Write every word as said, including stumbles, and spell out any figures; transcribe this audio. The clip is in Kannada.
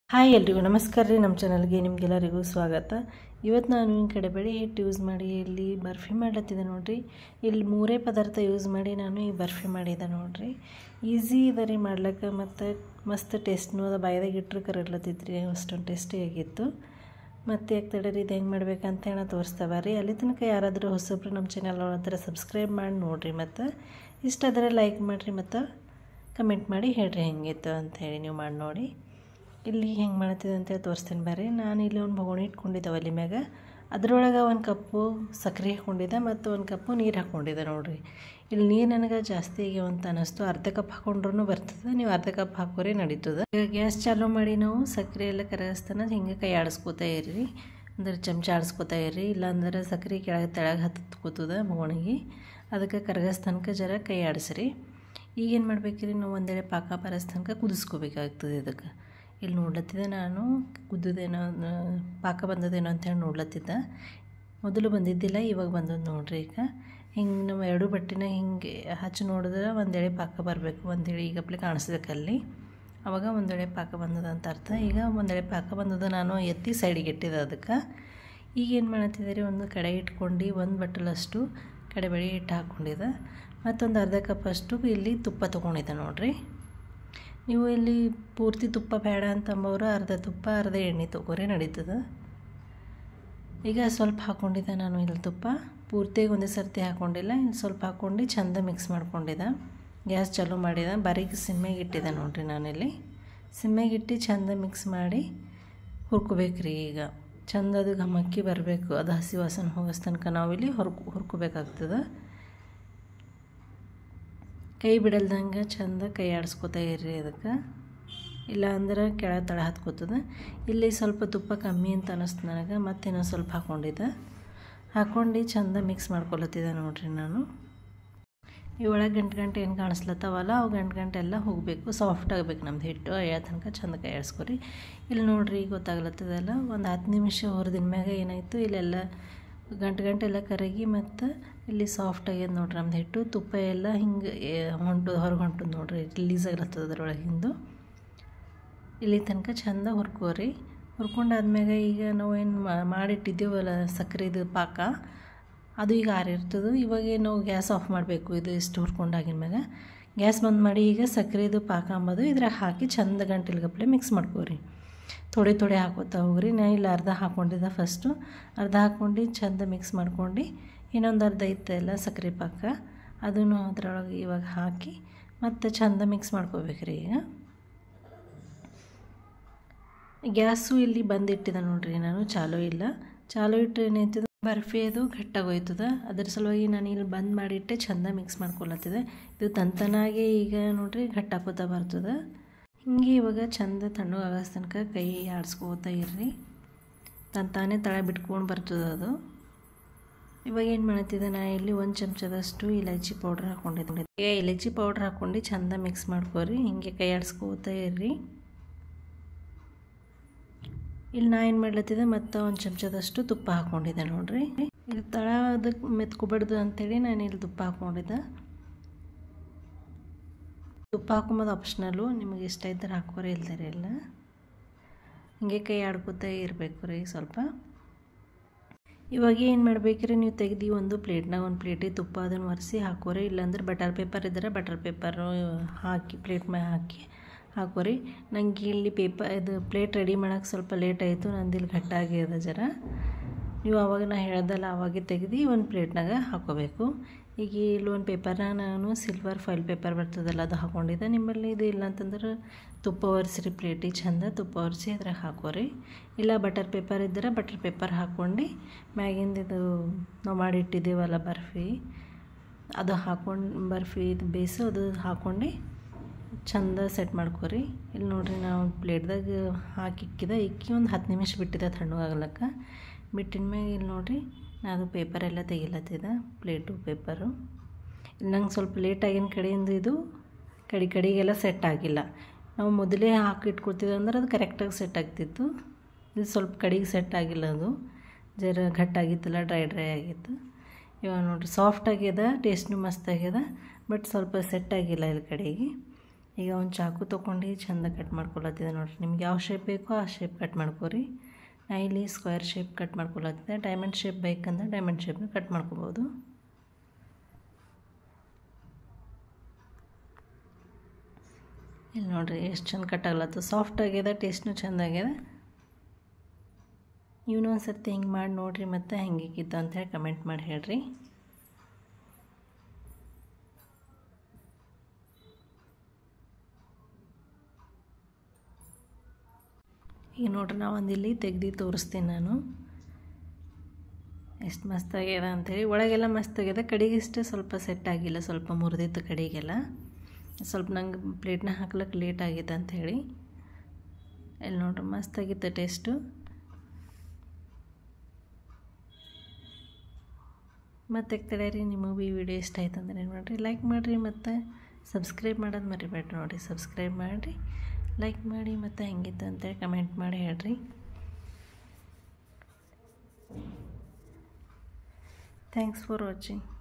ಹಾಯ್ ಎಲ್ರಿಗೂ ನಮಸ್ಕಾರ ರೀ. ನಮ್ಮ ಚಾನಲ್ಗೆ ನಿಮಗೆಲ್ಲರಿಗೂ ಸ್ವಾಗತ. ಇವತ್ತು ನಾನು ಈ ಕಡಲೆಬೇಳೆ ಹಿಟ್ಟು ಯೂಸ್ ಮಾಡಿ ಇಲ್ಲಿ ಬರ್ಫಿ ಮಾಡ್ಲತ್ತಿದ್ದೆ ನೋಡಿರಿ. ಇಲ್ಲಿ ಮೂರೇ ಪದಾರ್ಥ ಯೂಸ್ ಮಾಡಿ ನಾನು ಈ ಬರ್ಫಿ ಮಾಡಿದ್ದೆ ನೋಡಿರಿ. ಈಸಿ ಇದೆ ರೀ ಮಾಡ್ಲಿಕ್ಕೆ, ಮತ್ತು ಮಸ್ತ್ ಟೇಸ್ಟ್ನೂ ಅದ. ಬಾಯ್ದಾಗ ಇಟ್ಟರು ಕರಗ್ಲತ್ತಿತ್ತು ರೀ, ಅಷ್ಟೊಂದು ಟೇಸ್ಟಿಯಾಗಿತ್ತು. ಮತ್ತು ಯಾಕೆ ತಡೀರಿ, ಇದು ಹೆಂಗೆ ಮಾಡ್ಬೇಕಂತ ಹೇಳಿ ತೋರಿಸ್ತಾವ ರೀ. ಅಲ್ಲಿ ತನಕ ಯಾರಾದರೂ ಹೊಸಬ್ರು ನಮ್ಮ ಚಾನಲ್ ಹತ್ರ ಸಬ್ಸ್ಕ್ರೈಬ್ ಮಾಡಿ ನೋಡಿರಿ, ಮತ್ತು ಇಷ್ಟ ಆದರೆ ಲೈಕ್ ಮಾಡಿರಿ, ಮತ್ತು ಕಮೆಂಟ್ ಮಾಡಿ ಹೇಳ್ರಿ ಹೆಂಗಿತ್ತು ಅಂಥೇಳಿ. ನೀವು ಮಾಡಿ ನೋಡಿ. ಇಲ್ಲಿ ಹೆಂಗೆ ಮಾಡ್ತಿದ್ದೆ ಅಂತೇಳಿ ತೋರಿಸ್ತೀನಿ ಬರ್ರಿ. ನಾನು ಇಲ್ಲಿ ಒಂದು ಬೊಗಣಿ ಇಟ್ಕೊಂಡಿದ್ದೆ ಒಲೆ ಮ್ಯಾಗ. ಅದರೊಳಗೆ ಒಂದು ಕಪ್ಪು ಸಕ್ಕರೆ ಹಾಕ್ಕೊಂಡಿದ್ದೆ ಮತ್ತು ಒಂದು ಕಪ್ಪು ನೀರು ಹಾಕ್ಕೊಂಡಿದ್ದೆ ನೋಡಿರಿ. ಇಲ್ಲಿ ನೀರು ನನಗೆ ಜಾಸ್ತಿ ಆಗ್ಯಾವ ಅಂತ ಅನ್ನಿಸ್ತು. ಅರ್ಧ ಕಪ್ ಹಾಕ್ಕೊಂಡ್ರೂ ಬರ್ತದೆ, ನೀವು ಅರ್ಧ ಕಪ್ ಹಾಕೋರಿ ನಡೀತದೆ. ಗ್ಯಾಸ್ ಚಾಲೂ ಮಾಡಿ ನಾವು ಸಕ್ಕರೆ ಎಲ್ಲ ಕರಗಿಸ್ತಾನೆ ಹಿಂಗೆ ಕೈ ಆಡಿಸ್ಕೋತಾ ಇರ್ರಿ, ಅಂದ್ರೆ ಚಮಚ ಆಡಿಸ್ಕೋತಾ ಇರ್ರಿ. ಇಲ್ಲಾಂದ್ರೆ ಸಕ್ಕರೆ ಕೆಳಗೆ ತೆಳಗೆ ಹತ್ಕೋತದ ಬೊಗಣಿಗೆ. ಅದಕ್ಕೆ ಕರಗಿಸ್ ತನಕ ಜರ ಕೈ ಆಡಿಸ್ರಿ. ಈಗೇನು ಮಾಡ್ಬೇಕ್ರಿ, ನಾವು ಒಂದೆಡೆ ಪಾಕ ಬರಸ್ ತನಕ ಕುದಿಸ್ಕೋಬೇಕಾಗ್ತದೆ. ಇದಕ್ಕೆ ಇಲ್ಲಿ ನೋಡ್ಲತ್ತಿದ್ದೆ ನಾನು, ಕುದ್ದದೇನೋ ಪಾಕ ಬಂದದೇನೋ ಅಂತೇಳಿ ನೋಡ್ಲತ್ತಿದ್ದೆ. ಮೊದಲು ಬಂದಿದ್ದಿಲ್ಲ, ಇವಾಗ ಬಂದದ್ದು ನೋಡ್ರಿ. ಈಗ ಹಿಂಗೆ ನಾವು ಎರಡು ಬಟ್ಟೆನ ಹಿಂಗೆ ಹಚ್ಚಿ ನೋಡಿದ್ರೆ ಒಂದೆಳೆ ಪಾಕ ಬರಬೇಕು, ಒಂದೆಳೆ ಈಗಪ್ಲೆ ಕಾಣಿಸ್ಬೇಕಲ್ಲಿ. ಆವಾಗ ಒಂದೆಳೆ ಪಾಕ ಬಂದದ ಅಂತ ಅರ್ಥ. ಈಗ ಒಂದೆಳೆ ಪಾಕ ಬಂದದ, ನಾನು ಎತ್ತಿ ಸೈಡಿಗೆ ಇಟ್ಟಿದ್ದೆ. ಅದಕ್ಕೆ ಈಗೇನು ಮಾಡ್ತಿದ್ದೀರಿ, ಒಂದು ಕಡೆ ಇಟ್ಕೊಂಡು ಒಂದು ಬಟ್ಟಲಷ್ಟು ಕಡಲೆಬೇಳೆ ಹಿಟ್ಟು ಹಾಕ್ಕೊಂಡಿದ್ದೆ. ಮತ್ತೊಂದು ಅರ್ಧ ಕಪ್ಪಷ್ಟು ಇಲ್ಲಿ ತುಪ್ಪ ತೊಗೊಂಡಿದ್ದೆ ನೋಡಿರಿ. ನೀವು ಇಲ್ಲಿ ಪೂರ್ತಿ ತುಪ್ಪ ಬೇಡ ಅಂತಂಬವ್ರು ಅರ್ಧ ತುಪ್ಪ ಅರ್ಧ ಎಣ್ಣೆ ತೊಗೊರಿ ನಡೀತದೆ. ಈಗ ಸ್ವಲ್ಪ ಹಾಕ್ಕೊಂಡಿದ್ದೆ ನಾನು ಇಲ್ಲಿ ತುಪ್ಪ, ಪೂರ್ತಿಯಾಗಿ ಒಂದೇ ಸರ್ತಿ ಹಾಕ್ಕೊಂಡಿಲ್ಲ. ಇನ್ನು ಸ್ವಲ್ಪ ಹಾಕ್ಕೊಂಡು ಚೆಂದ ಮಿಕ್ಸ್ ಮಾಡ್ಕೊಂಡಿದ್ದೆ. ಗ್ಯಾಸ್ ಚಾಲೂ ಮಾಡಿದೆ, ಬಾರೀಕ್ ಸಿಮ್ಮೆಗೆ ಇಟ್ಟಿದ್ದೆ ನೋಡಿರಿ. ನಾನಿಲ್ಲಿ ಸಿಮ್ಮೆಗೆ ಇಟ್ಟು ಚೆಂದ ಮಿಕ್ಸ್ ಮಾಡಿ ಹುರ್ಕೋಬೇಕ್ರಿ. ಈಗ ಚೆಂದ ಅದು ಘಮಕ್ಕಿ ಬರಬೇಕು, ಅದು ಹಸಿ ವಾಸನೆ ಹೋಗೋ ತನಕ ನಾವಿಲ್ಲಿ ಹುರ್ಕೊ ಹುರ್ಕೋಬೇಕಾಗ್ತದೆ. ಕೈ ಬಿಡಲ್ದಂಗೆ ಚೆಂದ ಕೈ ಆಡಿಸ್ಕೋತಾ ಇರ್ರಿ ಅದಕ್ಕೆ, ಇಲ್ಲ ಅಂದ್ರೆ ಕೆಳಗೆ ತಳ ಹತ್ಕೋತದೆ. ಇಲ್ಲಿ ಸ್ವಲ್ಪ ತುಪ್ಪ ಕಮ್ಮಿ ಅಂತ ಅನ್ನಿಸ್ತು ನನಗೆ, ಮತ್ತೆ ಇನ್ನೊಂದು ಸ್ವಲ್ಪ ಹಾಕ್ಕೊಂಡಿದ್ದೆ. ಹಾಕ್ಕೊಂಡು ಚೆಂದ ಮಿಕ್ಸ್ ಮಾಡ್ಕೊಳತ್ತಿದ್ದೆ ನೋಡಿರಿ ನಾನು. ಈ ಒಳಗೆ ಗಂಟು ಗಂಟೆ ಏನು ಕಾಣಿಸ್ಲತ್ತವಲ್ಲ, ಅವು ಗಂಟು ಗಂಟೆ ಎಲ್ಲ ಹೋಗಬೇಕು, ಸಾಫ್ಟ್ ಆಗಬೇಕು ನಮ್ದು ಹಿಟ್ಟು. ಅಯ್ಯೋ ತನಕ ಚೆಂದ ಕೈ ಆಡಿಸ್ಕೊರಿ. ಇಲ್ಲಿ ನೋಡಿರಿ ಗೊತ್ತಾಗ್ಲತ್ತದಲ್ಲ, ಒಂದು ಹತ್ತು ನಿಮಿಷ ಹೊರದಿನ ಮ್ಯಾಗ ಏನಾಯಿತು, ಇಲ್ಲೆಲ್ಲ ಗಂಟು ಗಂಟೆ ಎಲ್ಲ ಕರಗಿ ಮತ್ತು ಇಲ್ಲಿ ಸಾಫ್ಟ್ ಆಗ್ಯದ ನೋಡ್ರಿ ನಮ್ದು ಹಿಟ್ಟು. ತುಪ್ಪ ಎಲ್ಲ ಹಿಂಗೆ ಹೊಂಟು ಹೊರಗೆ ಹೊಂಟದು ನೋಡ್ರಿ, ರಿಲೀಸ್ ಆಗ್ಲತ್ತದ ಅದ್ರೊಳಗೆ ಹಿಂದು. ಇಲ್ಲಿ ತನಕ ಚೆಂದ ಹುರ್ಕೋರಿ. ಹುರ್ಕೊಂಡಾದ್ಮ್ಯಾಗ ಈಗ ನಾವು ಏನು ಮಾಡಿಟ್ಟಿದ್ದೇವಲ್ಲ ಸಕ್ಕರೆದು ಪಾಕ, ಅದು ಈಗ ಆರಿರ್ತದೆ. ಇವಾಗ ನಾವು ಗ್ಯಾಸ್ ಆಫ್ ಮಾಡಬೇಕು. ಇದು ಇಷ್ಟು ಹುರ್ಕೊಂಡಾಗಿನ ಮ್ಯಾಗ ಗ್ಯಾಸ್ ಬಂದ್ ಮಾಡಿ ಈಗ ಸಕ್ಕರೆದು ಪಾಕ ಅಂಬೋದು ಇದ್ರಾಗ ಹಾಕಿ ಚೆಂದ ಗಂಟೆಲ್ಗಪ್ಲೆ ಮಿಕ್ಸ್ ಮಾಡ್ಕೋರಿ. ಥೋಡೆ ಥೋಡೆ ಹಾಕೋತಾ ಹೋಗ್ರಿ. ನಾ ಇಲ್ಲಿ ಅರ್ಧ ಹಾಕ್ಕೊಂಡಿದ್ದೆ ಫಸ್ಟು, ಅರ್ಧ ಹಾಕ್ಕೊಂಡು ಚೆಂದ ಮಿಕ್ಸ್ ಮಾಡ್ಕೊಂಡು ಇನ್ನೊಂದು ಅರ್ಧ ಇತ್ತಲ್ಲ ಸಕ್ಕರೆ ಪಾಕ, ಅದನ್ನು ಅದರೊಳಗೆ ಇವಾಗ ಹಾಕಿ ಮತ್ತು ಚೆಂದ ಮಿಕ್ಸ್ ಮಾಡ್ಕೋಬೇಕ್ರಿ. ಈಗ ಗ್ಯಾಸು ಇಲ್ಲಿ ಬಂದಿಟ್ಟಿದೆ ನೋಡ್ರಿ, ನಾನು ಚಾಲೂ ಇಲ್ಲ. ಚಾಲೂ ಇಟ್ಟರೆ ಏನಾಯ್ತದೆ, ಬರ್ಫಿ ಅದು ಗಟ್ಟಾಗೋಯ್ತದೆ. ಅದ್ರ ಸಲುವಾಗಿ ನಾನು ಇಲ್ಲಿ ಬಂದ್ ಮಾಡಿಟ್ಟೆ ಚೆಂದ ಮಿಕ್ಸ್ ಮಾಡ್ಕೊಳತ್ತಿದೆ. ಇದು ತಂತನಾಗೆ ಈಗ ನೋಡ್ರಿ ಗಟ್ಟಾಕೋತಾ ಬರ್ತದೆ. ಹಿಂಗೆ ಇವಾಗ ಚೆಂದ ತಣ್ಣಗೆ ಆಗೋ ತನಕ ಕೈ ಆಡಿಸ್ಕೋತಾ ಇರ್ರಿ, ತಂತಾನೆ ತಳ ಬಿಟ್ಕೊಂಡು ಬರ್ತದೆ ಅದು. ಇವಾಗ ಏನು ಮಾಡ್ತಿದ್ದೆ, ನಾ ಇಲ್ಲಿ ಒಂದು ಚಮಚದಷ್ಟು ಇಲೈಚಿ ಪೌಡ್ರ್ ಹಾಕ್ಕೊಂಡಿದ್ದೆ. ಈಗ ಇಲೈಚಿ ಪೌಡ್ರ್ ಹಾಕ್ಕೊಂಡು ಚೆಂದ ಮಿಕ್ಸ್ ಮಾಡ್ಕೋರಿ. ಹಿಂಗೆ ಕೈ ಆಡಿಸ್ಕೋತಾ ಇರ್ರಿ. ಇಲ್ಲಿ ನಾ ಏನು ಮಾಡ್ಲತ್ತಿದ್ದೆ, ಮತ್ತು ಒಂದು ಚಮಚದಷ್ಟು ತುಪ್ಪ ಹಾಕ್ಕೊಂಡಿದ್ದೆ ನೋಡಿರಿ. ಇಲ್ಲಿ ತಳ ಅದಕ್ಕೆ ಮೆತ್ಕೊಬಾರ್ದು ಅಂಥೇಳಿ ನಾನು ಇಲ್ಲಿ ತುಪ್ಪ ಹಾಕ್ಕೊಂಡಿದ್ದೆ. ತುಪ್ಪ ಹಾಕೊಂಬೋದು ಆಪ್ಷನಲ್ಲು, ನಿಮಗೆ ಇಷ್ಟ ಇದ್ದರೆ ಹಾಕೋರಿ, ಇಲ್ದರೆ ಇಲ್ಲ. ಹಿಂಗೆ ಕೈ ಆಡ್ಕೋತಾ ಇರಬೇಕು ರೀ ಸ್ವಲ್ಪ. ಇವಾಗ ಏನು ಮಾಡ್ಬೇಕ್ರಿ, ನೀವು ತೆಗ್ದು ಒಂದು ಪ್ಲೇಟ್ನಾಗ ಒಂದು ಪ್ಲೇಟಿಗೆ ತುಪ್ಪ ಅದನ್ನು ಒರೆಸಿ ಹಾಕೋರಿ. ಇಲ್ಲಾಂದ್ರೆ ಬಟರ್ ಪೇಪರ್ ಇದ್ದರೆ ಬಟರ್ ಪೇಪರು ಹಾಕಿ ಪ್ಲೇಟ್ ಮೇಲೆ ಹಾಕಿ ಹಾಕೋರಿ. ನಂಗೆ ಇಲ್ಲಿ ಪೇಪರ್ ಇದು ಪ್ಲೇಟ್ ರೆಡಿ ಮಾಡೋಕೆ ಸ್ವಲ್ಪ ಲೇಟ್ ಆಯಿತು, ನಂದು ಇಲ್ಲಿ ಗಟ್ಟಾಗಿದೆ ಜರ. ನೀವು ಆವಾಗ ನಾ ಹೇಳ್ದಲ್ಲ ಆವಾಗೆ ತೆಗ್ದು ಒಂದು ಪ್ಲೇಟ್ನಾಗ ಹಾಕೋಬೇಕು. ಈಗ ಇಲ್ಲಿ ಒಂದು ಪೇಪರ್ನಾಗ ನಾನು ಸಿಲ್ವರ್ ಫಾಯಿಲ್ ಪೇಪರ್ ಬರ್ತದಲ್ಲ ಅದು ಹಾಕ್ಕೊಂಡಿದ್ದೆ. ನಿಮ್ಮಲ್ಲಿ ಇದು ಇಲ್ಲ ಅಂತಂದ್ರೆ ತುಪ್ಪ ಒರೆಸ್ರಿ, ಪ್ಲೇಟಿಗೆ ಚೆಂದ ತುಪ್ಪ ಒರೆಸಿ ಅದ್ರಾಗ ಹಾಕೋರಿ. ಇಲ್ಲ ಬಟರ್ ಪೇಪರ್ ಇದ್ದರೆ ಬಟರ್ ಪೇಪರ್ ಹಾಕ್ಕೊಂಡು ಮ್ಯಾಗಿಂದ ಇದು ನಾವು ಮಾಡಿಟ್ಟಿದ್ದೀವಲ್ಲ ಬರ್ಫಿ, ಅದು ಹಾಕ್ಕೊಂಡು ಬರ್ಫಿ ಇದು ಬೇಸು ಅದು ಹಾಕ್ಕೊಂಡು ಚೆಂದ ಸೆಟ್ ಮಾಡ್ಕೊರಿ. ಇಲ್ಲಿ ನೋಡಿರಿ ನಾವು ಪ್ಲೇಟ್ದಾಗ ಹಾಕಿ ಇಕ್ಕಿದೆ. ಇಕ್ಕಿ ಒಂದು ಹತ್ತು ನಿಮಿಷ ಬಿಟ್ಟಿದೆ ತಣ್ಣಗಾಗ್ಲಕ್ಕ. ಬಿಟ್ಟಿನ ಮ್ಯಾಗ ಇಲ್ಲಿ ನೋಡಿರಿ ನಾ ಅದು ಪೇಪರೆಲ್ಲ ತೆಗಿಲತ್ತಿದೆ, ಪ್ಲೇಟು ಪೇಪರು. ಇಲ್ಲಿ ನಂಗೆ ಸ್ವಲ್ಪ ಲೇಟಾಗಿನ ಕಡೆಯಿಂದ ಇದು ಕಡೆ ಕಡೆಗೆಲ್ಲ ಸೆಟ್ ಆಗಿಲ್ಲ. ನಾವು ಮೊದಲೇ ಹಾಕಿ ಇಟ್ಕೊಳ್ತೀವಿ ಅಂದ್ರೆ ಅದು ಕರೆಕ್ಟಾಗಿ ಸೆಟ್ ಆಗ್ತಿತ್ತು. ಇದು ಸ್ವಲ್ಪ ಕಡೆಗೆ ಸೆಟ್ ಆಗಿಲ್ಲ, ಅದು ಜರ ಗಟ್ಟಾಗಿತ್ತಲ್ಲ, ಡ್ರೈ ಡ್ರೈ ಆಗಿತ್ತು. ಇವಾಗ ನೋಡಿರಿ ಸಾಫ್ಟ್ ಆಗ್ಯದ, ಟೇಸ್ಟ್ನು ಮಸ್ತ್ ಆಗ್ಯದ, ಬಟ್ ಸ್ವಲ್ಪ ಸೆಟ್ ಆಗಿಲ್ಲ ಇಲ್ಲಿ ಕಡೆಗೆ. ಈಗ ಒಂದು ಚಾಕು ತೊಗೊಂಡು ಚೆಂದ ಕಟ್ ಮಾಡ್ಕೊಳತ್ತಿದೆ ನೋಡಿರಿ. ನಿಮ್ಗೆ ಯಾವ ಶೇಪ್ ಬೇಕೋ ಆ ಶೇಪ್ ಕಟ್ ಮಾಡ್ಕೊರಿ. ನಾ ಇಲ್ಲಿ ಸ್ಕ್ವೇರ್ ಶೇಪ್ ಕಟ್ ಮಾಡ್ಕೊಳತ್ತಿದೆ. ಡೈಮಂಡ್ ಶೇಪ್ ಬೇಕಂದ್ರೆ ಡೈಮಂಡ್ ಶೇಪ್ನ ಕಟ್ ಮಾಡ್ಕೋಬೋದು. ಇಲ್ಲಿ ನೋಡಿರಿ ಎಷ್ಟು ಚಂದ ಕಟ್ ಆಗ್ಲತ್ತು. ಸಾಫ್ಟ್ ಆಗ್ಯದ, ಟೇಸ್ಟ್ನು ಚೆಂದ ಆಗ್ಯದ. ಇವನು ಒಂದು ಸರ್ತಿ ಹಿಂಗೆ ಮಾಡಿ ನೋಡಿರಿ, ಮತ್ತು ಹೆಂಗಿತ್ತು ಅಂಥೇಳಿ ಕಮೆಂಟ್ ಮಾಡಿ ಹೇಳ್ರಿ. ಈಗ ನೋಡ್ರಿ ನಾ ಒಂದು ಇಲ್ಲಿ ತೆಗ್ದು ತೋರಿಸ್ತೀನಿ ನಾನು ಎಷ್ಟು ಮಸ್ತ್ ಆಗ್ಯದ ಅಂಥೇಳಿ. ಒಳಗೆಲ್ಲ ಮಸ್ತ್ ಆಗ್ಯದ, ಕಡೆಗಿಷ್ಟೇ ಸ್ವಲ್ಪ ಸೆಟ್ ಆಗಿಲ್ಲ, ಸ್ವಲ್ಪ ಮುರಿದಿತ್ತು ಕಡೆಗೆಲ್ಲ. ಸ್ವಲ್ಪ ನಂಗೆ ಪ್ಲೇಟ್ನ ಹಾಕ್ಲಿಕ್ಕೆ ಲೇಟ್ ಆಗಿದೆ ಅಂಥೇಳಿ. ಇಲ್ಲಿ ನೋಡ್ರಿ ಮಸ್ತ್ ಆಗಿತ್ತು ಟೇಸ್ಟು. ಮತ್ತು ತಡೆಯರಿ, ನಿಮಗೂ ಈ ವಿಡಿಯೋ ಇಷ್ಟ ಆಯ್ತು ಅಂದ್ರೆ ಏನು ಮಾಡಿರಿ, ಲೈಕ್ ಮಾಡಿರಿ, ಮತ್ತು ಸಬ್ಸ್ಕ್ರೈಬ್ ಮಾಡೋದು ಮರಿಬೇಡ್ರಿ. ನೋಡಿರಿ ಸಬ್ಸ್ಕ್ರೈಬ್ ಮಾಡಿರಿ, ಲೈಕ್ ಮಾಡಿ, ಮತ್ತು ಹೆಂಗಿತ್ತು ಅಂತೇಳಿ ಕಮೆಂಟ್ ಮಾಡಿ ಹೇಳ್ರಿ. Thanks for watching.